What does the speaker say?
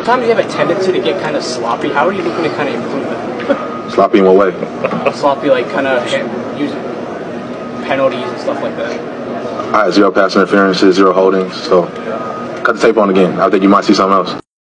sometimes you have a tendency to get kind of sloppy. How are you looking to kind of improve that? Sloppy in what way? Sloppy, like kind of using penalties and stuff like that. All right, 0 pass interferences, 0 holdings. So cut the tape on again. I think you might see something else.